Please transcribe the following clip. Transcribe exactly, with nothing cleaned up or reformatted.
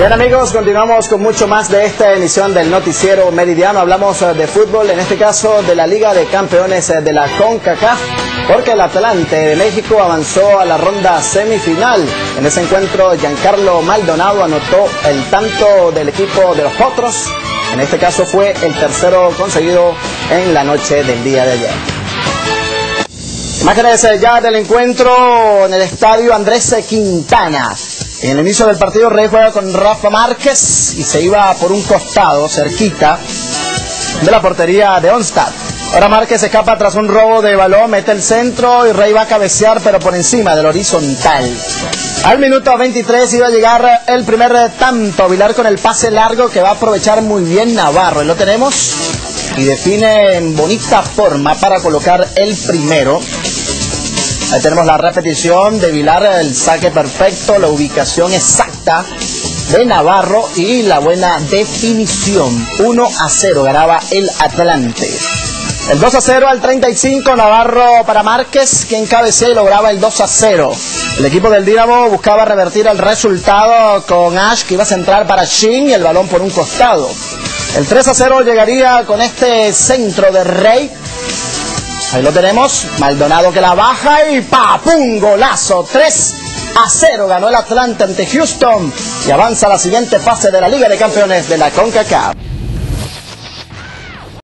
Bien amigos, continuamos con mucho más de esta emisión del noticiero meridiano. Hablamos de fútbol, en este caso de la Liga de Campeones de la CONCACAF, porque el Atlante de México avanzó a la ronda semifinal. En ese encuentro, Giancarlo Maldonado anotó el tanto del equipo de los Potros. En este caso fue el tercero conseguido en la noche del día de ayer. Imágenes ya del encuentro en el estadio Andrés Quintana. En el inicio del partido, Rey juega con Rafa Márquez y se iba por un costado, cerquita de la portería de Onstad. Ahora Márquez escapa tras un robo de balón, mete el centro y Rey va a cabecear, pero por encima del horizontal. Al minuto veintitrés iba a llegar el primer tanto. Vilar con el pase largo que va a aprovechar muy bien Navarro. Y lo tenemos y define en bonita forma para colocar el primero. Ahí tenemos la repetición de Vilar, el saque perfecto, la ubicación exacta de Navarro y la buena definición. uno a cero ganaba el Atlante. El dos a cero al treinta y cinco, Navarro para Márquez, quien cabecea y lograba el dos a cero. El equipo del Dinamo buscaba revertir el resultado con Ash, que iba a centrar para Shin y el balón por un costado. El tres a cero llegaría con este centro de Rey. Ahí lo tenemos, Maldonado que la baja y ¡pa! ¡Pum! Golazo, tres a cero ganó el Atlante ante Houston y avanza a la siguiente fase de la Liga de Campeones de la CONCACAF.